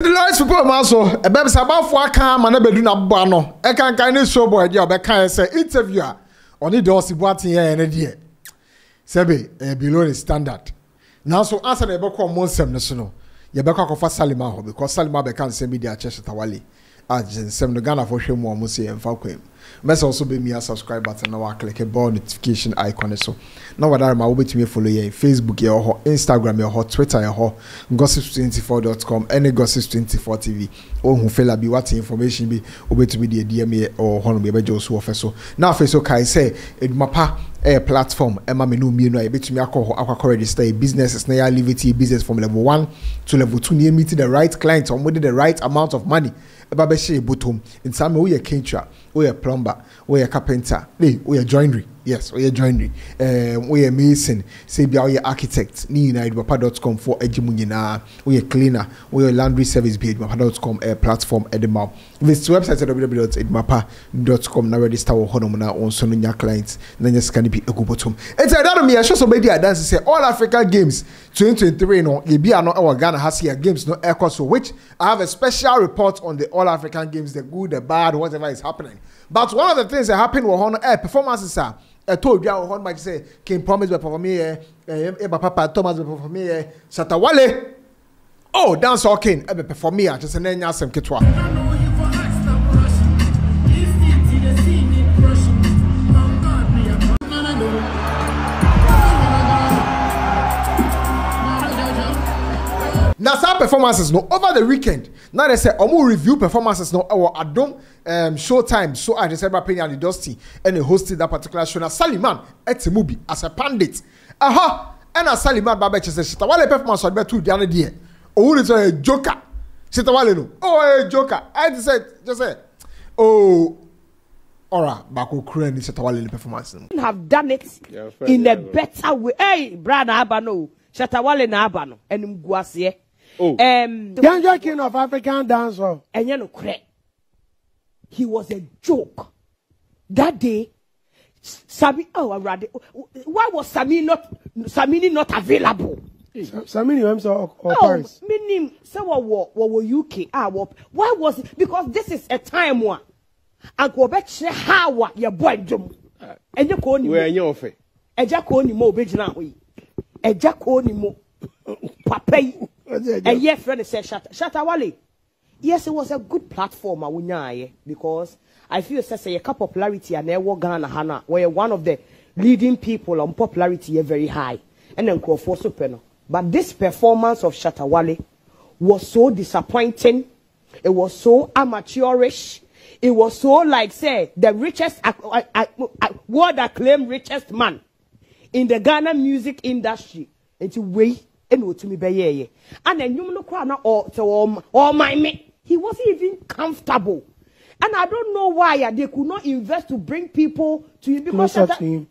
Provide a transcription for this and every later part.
the lights people maso e be say about for aka ma na bedu na bbo no e kan ni show boy dey be kan say interviewer oni dey osibuatin here na dey sebe below the standard now so answer na be call monsem no so no ye be kwa fa Salima ho because Salima be kan say media Shatawale sem no Ghana for hwemu o say emfa kwem mess also be me a subscribe button now click a bell notification icon so now what ma wo betumi follow ye Facebook ye ho Instagram ye ho Twitter ye ho gossip24.com any gossip24 TV o hu fela bi what information bi obetumi de DM ye or hono be bejo so ofeso now ofeso kai say edumapa platform ema me no mienu a betumi akọ register a business na ya leave it business from level 1 to level 2 near meet the right client or with the right amount of money eba be share bottom in some we a caterer we a plumber we a carpenter we a joinery yes we a joinery we a mason say bia we architect ni na edumapa.com for ejimunyina we a cleaner we a laundry service be edumapa.com platform edema this website www.edumapa.com na register wo hono na onso no nya clients na nya scan bi egu bottom it's a that me show so be there dance say all African Games 2023 no e bia no e Ghana has here games no so which I have a special report on the All African Games, the good, the bad, whatever is happening. But one of the things that happened was performances are I told you how much say King Promise be perform here, Papa Thomas be perform here, Shatawale. Oh, dance all King be perform here just name nyasem ketwa. Now some performances no over the weekend. Now they say omu review performances no our Adom Showtime so I just said Penny and Dusty and they hosted that particular show. Now Saliman Etimubi as a pandit. Aha and as Saliman Babeche says Shatawale performance on two the other day. Oh it's a joker. Shatawale no. Oh a joker. I just say oh Ora Bako Kren Shatawale performance. Have done it in a better way. Hey brother Abano Shatawale na Abano and Mguasie. Oh. Young king of African dance. And you know, he was a joke. That day, Sami, why was Samini not available? Samini himself or Paris? Meaning, so what were UK? Why was it? Because this is a time one. And go back to how your boy Jum. And you call him. Where are you? A jack only more original way. A jack only more. Papa. A year friend said Shatawale. Yes, it was a good platform because I feel say a popularity and there Ghana Hana where one of the leading people on popularity very high and then call for super. But this performance of Shatawale was so disappointing. It was so amateurish. It was so like say the richest world acclaimed richest man in the Ghana music industry. It's way. And to me be and then you look around or my me. He wasn't even comfortable. And I don't know why they could not invest to bring people to him because closer to him.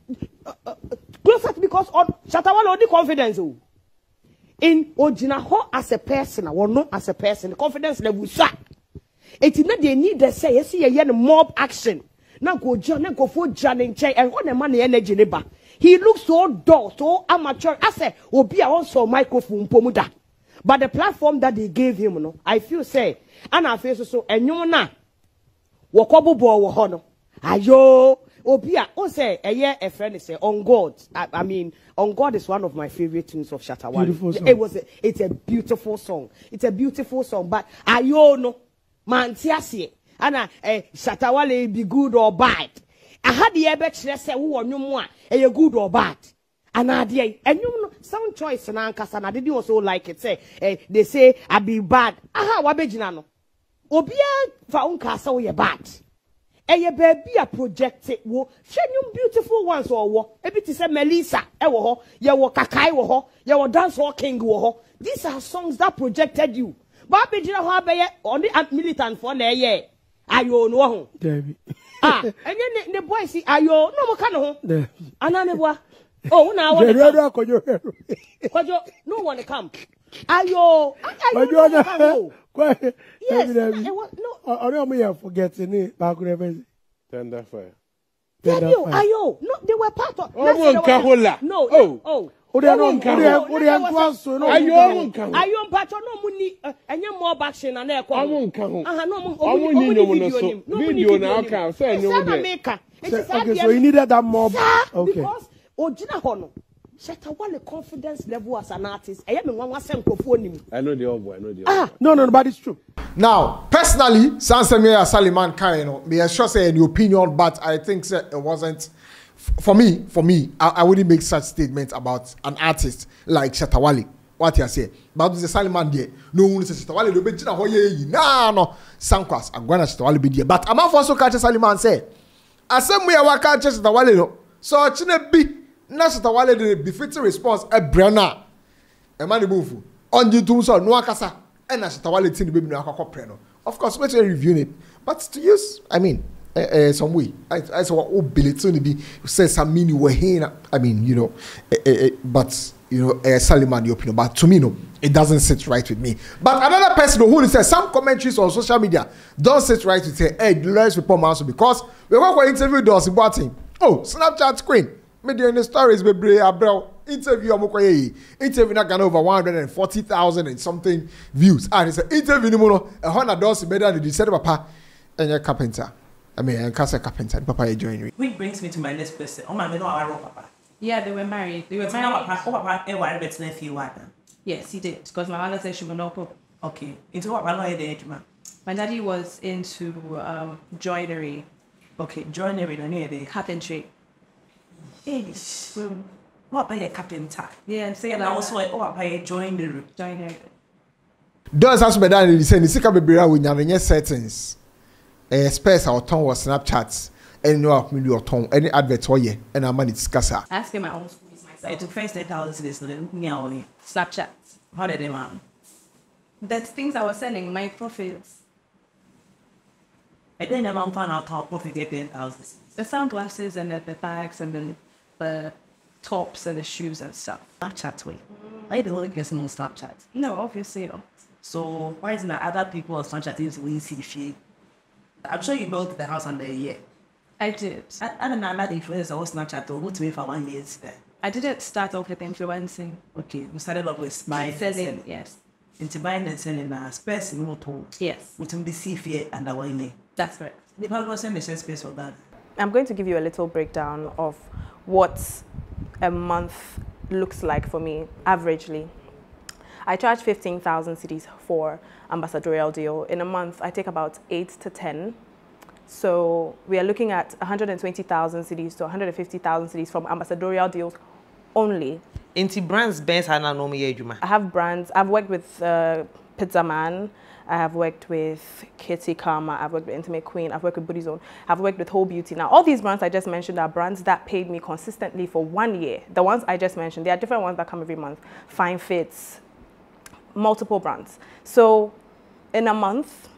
Because on Shatawale only confidence in Ojinaho as a person or not as a person, the confidence level sir. It's not they need to say see a mob action. Now go for John and Chay and what the money energy neighbor. He looks so dull, so amateur. I said, Obi also microphone pomuda. But the platform that they gave him, no, I feel say, and I feel so, and you na, wakobo bo wohono. Ayo, Obia, oh say, a friend say, on God. I mean, on God is one of my favorite tunes of Shatawale. It's a beautiful song. It's a beautiful song, but ayo no, man, tiasi, and Shatawale be good or bad. I had the air say who or no more a good or bad. And I did and you know sound choice and Ankasa I didn't also like it. Say they say I be bad. Aha wabejinano. Obia found casa we bad. A baby a projected wo you beautiful ones or wo. Ebi to say Melissa, ewo, ya wo kakai wo, ya wo dance king wo. These are songs that projected you. But bejina ho abeye on the militant for na ye. Ayo no ho. David. And then the boy see ayo no mo ka no ho ananebwa oh na I no one come ayo yes no me forgetting it back Tender fire ayo no they were part of no Ayom Pacho no muni and your more baction and air. I won't come. No video now can say no maker. Okay, so you needed that mob. Okay. Because Ojina Hono. Shatawale confidence level as an artist. I am one was microphone. I know the old boy. No, but it's true. Now, personally, Sansemia Saliman Kaino, may I sure say any opinion, but I think it wasn't for me. I wouldn't make such statements about an artist like Shatawale. What you say? But the Saliman there, no one says Shatawale do be jina hoye no Sankwas agwana Shatawale be there. But I'm also catch Saliman say, asem we are catch Shatawale no. So chine bi na Shatawale the befitting response e brana. E man the move on YouTube so no akasa. And as Shatawale tin baby no akwa preno. Of course, we're reviewing it, but to use, I mean, some way. I saw what ability be say some meaning we here. I mean, you know, but you know, Saliman the opinion. But to me, no, it doesn't sit right with me. But another person who says some commentaries on social media don't sit right with say, hey, let's report Manso because we're going to interview Dorsey Boating. Oh, Snapchat queen. Media in the stories be bro. Interview interview na gana over 140,000 and something views. And it's an interview ni mono a hundred dollars better than the said papa and your carpenter. I mean, and casa carpenter. Papa, you join me. Which brings me to my next question. Oh my, no, I wrote papa. Yeah, they were married. Papa, Yes, he did. Because my mother said she would not put. Okay. Into what my My daddy was into joinery. Okay, joinery, carpentry. What by a carpenter? Yeah, and say and also what by a joinery. Does has been done in the same Sika Bibira with your settings. Space our tongue was Snapchats. And no up your tongue, any advert or ye, and our money discusser. Asking my own schools myself. It took first 8,000 this only. Snapchat. How did they man? That's things I was selling, my profits. And then the man found out how profit get 10,000. The sunglasses and the bags and the tops and the shoes and stuff. Snapchat way. Why the only person on Snapchat? No, obviously not. So why isn't that other people on Snapchat is we see the shit? I'm sure you built the house under a year. I did. I don't know that influencer was Snapchat or to me for 1 year. I didn't start off with influencing. Okay, we started off with buying selling. Yes. Into buying and selling space in motor. Yes. With the CFA and the wine. That's right. The people was selling the space for that. I'm going to give you a little breakdown of what a month looks like for me, averagely. I charge 15,000 cedis for ambassadorial deal. In a month, I take about 8 to 10. So we are looking at 120,000 cedis to 150,000 cedis from ambassadorial deals only. Into brands best I have brands. I've worked with Pizza Man. I have worked with Kitty Karma. I've worked with Intimate Queen. I've worked with Booty Zone. I've worked with Whole Beauty. Now, all these brands I just mentioned are brands that paid me consistently for 1 year. The ones I just mentioned, there are different ones that come every month. Fine Fits, multiple brands. So in a month,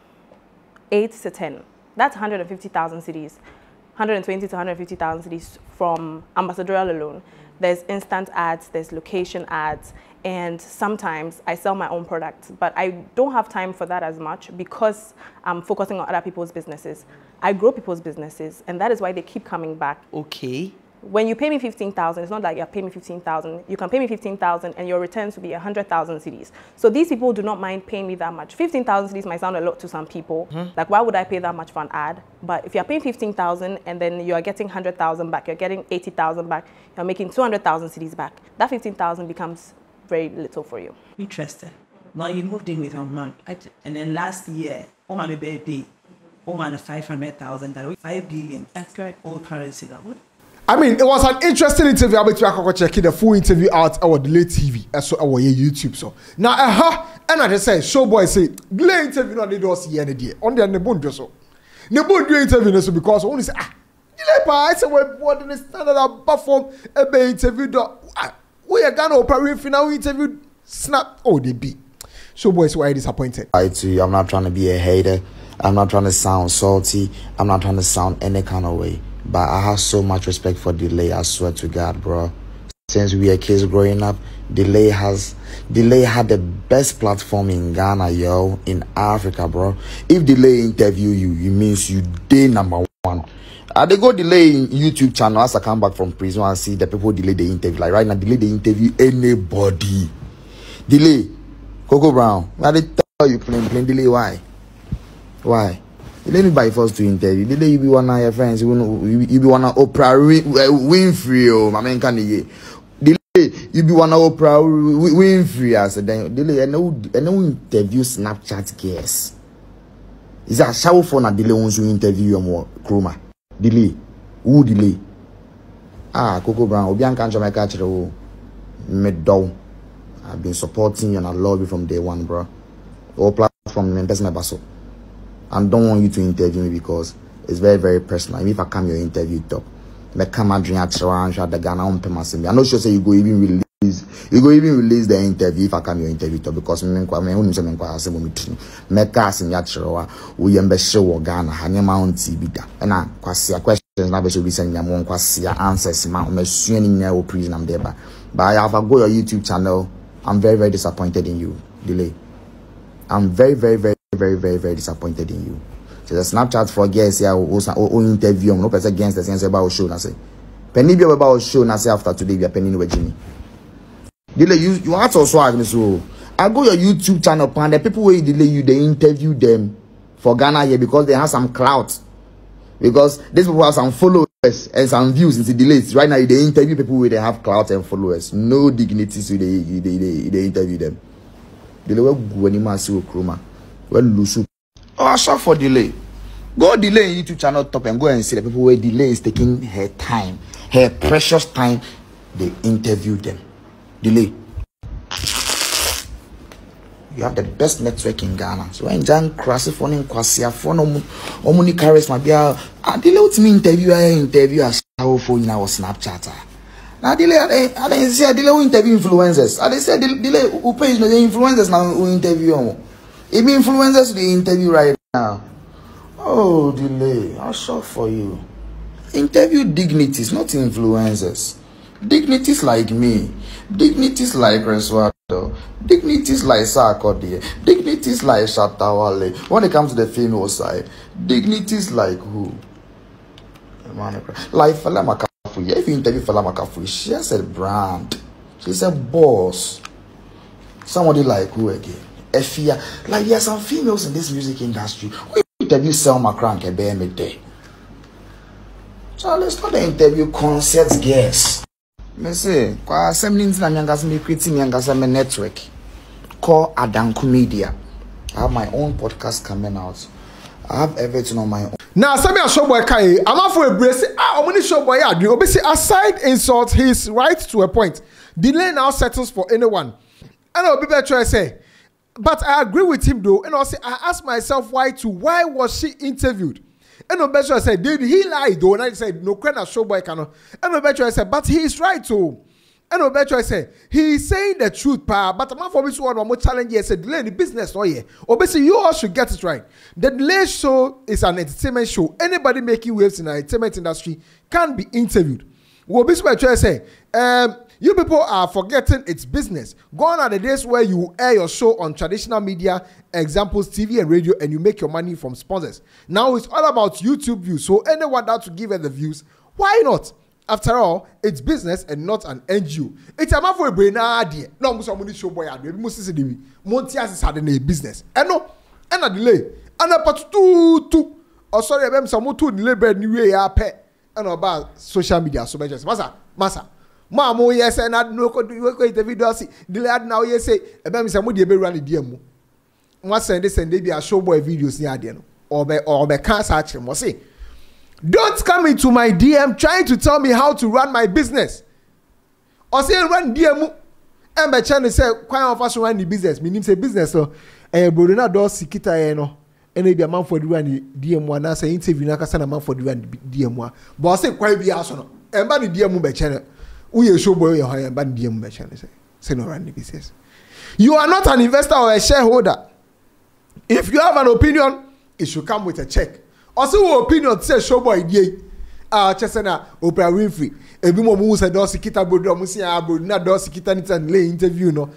8 to 10. That's 150,000 cedis, 120 to 150,000 cedis from ambassadorial alone. There's instant ads, there's location ads, and sometimes I sell my own products, but I don't have time for that as much because I'm focusing on other people's businesses. I grow people's businesses, and that is why they keep coming back. Okay. When you pay me 15,000, it's not like you're paying me 15,000. You can pay me 15,000 and your returns will be 100,000 cedis. So these people do not mind paying me that much. 15,000 cedis might sound a lot to some people. Like, why would I pay that much for an ad? But if you're paying 15,000 and then you're getting 100,000 back, you're getting 80,000 back, you're making 200,000 cedis back, that 15,000 becomes very little for you. Interesting. Now you moved in with your mom. And then last year, on my birthday, on 500,000, 5 billion. That's correct. All currency. I mean, it was an interesting interview. I bet you can check the full interview out our Delay TV, so our YouTube. So now, and I just say, Showboy say, Delay interview not the doors here any day. On the Nebun so. Nebun do interview so because only say Delay pa I say what the standard of perform a interview do. We are gonna operate final interview snap. Oh, they be. Showboy so why disappointed. I'm not trying to be a hater. I'm not trying to sound salty. I'm not trying to sound any kind of way. But I have so much respect for Delay, I swear to God, bro. Since we were kids growing up, Delay had the best platform in Ghana, yo, in Africa, bro. If Delay interview you, it means you day number one. They go delay in YouTube channel as I come back from prison and see the people delay the interview. Like right now, delay the interview anybody. Delay. Coco Brown. Why they tell you plain delay? Why? Why? Delay me by force to interview. Delay you be one of your friends. You be one of Oprah Winfrey. Oh, my man can't hear. Delay you be one of Oprah Winfrey. I said then delay. I know interview Snapchat guests. Is that shower phone a delay once you interview your more chroma? Delay. Who delay? Coco Brown. Obian can't my catch the mid-down. I've been supporting you and I love you from day one, bro. All platform and that's my basso. And don't want you to interview me because it's very, very personal. If I come your interview top, I come and drink at the Ghana on Pemasimi. I'm not sure say you go even release the interview if I come your interview top because me own some inquire me cast in Yachrawa, we show Ghana, Hanyama on TV. And I questions now be sending them one question answers my swinging now prison I'm there. But I have a go your YouTube channel. I'm very, very disappointed in you, Delay. I'm very, very, very, very, very, very disappointed in you. So the Snapchat for guests here or interview. No person against the sense about show. I say, penny be about show. I say after today, we are penny with Jimmy. Delay, you are so swag. So I go your YouTube channel, and the people where delay you, they interview them for Ghana here because they have some clout. Because these people have some followers and some views into delays. Right now, they interview people where they have clout and followers. No dignity, so they interview them. Delay will go anymore, so chroma. Well, lose. Oh, short for delay. Go delay in YouTube channel top and go and see the people where delay is taking her time, her precious time. They interview them. Delay. You have the best network in Ghana. So when Jan Krasi phone in Kwasia phone omuni charisma bia delay with me interview as how phone in our Snapchat. Now delay I didn't say delay interview influencers. I say delay who page the influencers now who interview. It be influencers the interview right now. Oh delay, I'll show for you. Interview dignities, not influencers. Dignities like me, dignities like Reswato, dignities like Sarkodie, dignities like Shatawale. When it comes to the female side, dignities like who? Like Fela Makafu. If you interview Fela Makafu, she has a brand. She's a boss. Somebody like who again? Efia. Like there are some females in this music industry. We interview Selma Crank and BMD. So let's not interview concert guests. Me say, kwa semblings na nyangasa me creating nyangasa me network. Call Adanku Media. I have my own podcast coming out. I have everything on my own. Now, Sammy Showboy Kai, I'm not for a brace. Omuni Showboy Adi. Obviously, aside insult, his right to a point. Delay now settles for anyone. And I'll be better to say, but I agree with him though. And also, I ask myself why was she interviewed? And Obecho said, did he lie though? And I said, no, Krena Showboy cannot. And Obecho said, but he is right too. And Obecho said, he is saying the truth, pa. But I'm not for this one more challenge. He said, delay the business, oh yeah. Obviously, you all should get it right. The Delay Show is an entertainment show. Anybody making waves in the entertainment industry can be interviewed. Obecho said, you people are forgetting it's business. Gone are the days where you air your show on traditional media, examples, TV and radio, and you make your money from sponsors. Now it's all about YouTube views. So anyone that to give her the views, why not? After all, it's business and not an NGO. It's a matter for a brain idea. No, I'm going to show boy. I'm going to say the Montias is having a business. And no, and a delay. And a part two. Oh, sorry, I'm some two delay brand new way up. And about social media. So, Massa. Mama, yes, and I know the video. Delay now, yes, say, about somebody be running DM. Once send this and they be a showboy videos near the end. Or be can't search him. Say, don't come into my DM trying to tell me how to run my business. Or say, run DM. And my channel say, quite often run the business. Meaning, say business. So, Bruna does Sikita, no. And maybe a man for the run DM1. I say, interview, Nakasana man for the run DM1. But I say, quite be asked. And by the DM by channel. We show boy your higher band DM channel. Say no run the business. You are not an investor or a shareholder. If you have an opinion, it should come with a check. Also, opinion say show boy ye. Chesena Oprah Winfrey. Ebi mo mu say dosi kita bodo mo si abro na dosi kita ni tan lay interview no.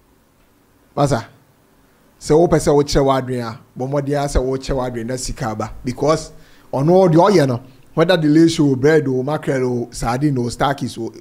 Masa. Say o pese o che wadwen a, bo mo dia say o che wadwen na sika ba because ono de oye no. whether delay show bread or mackerel or sardine or starkies or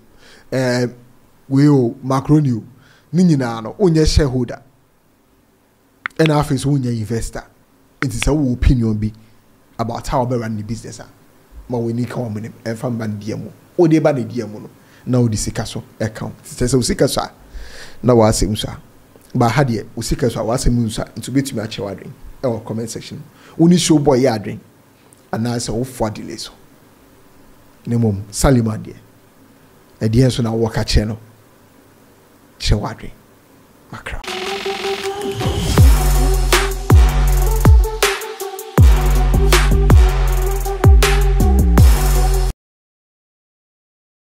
macaroni o ni nyinaa no onye shareholder and afis onye investor. It is our opinion be about how we run the business. Ma we need come money and from ban diamo. O de ban diamo no. Now the sikaso account. It says sikasa. Now I say musa. But had ye usikaso I say musa to be to me at your or comment section. Only show boy yarding. And I say oh for delays. Nemom Salima dear. A dear son I walk a channel. Chewadri. Macra.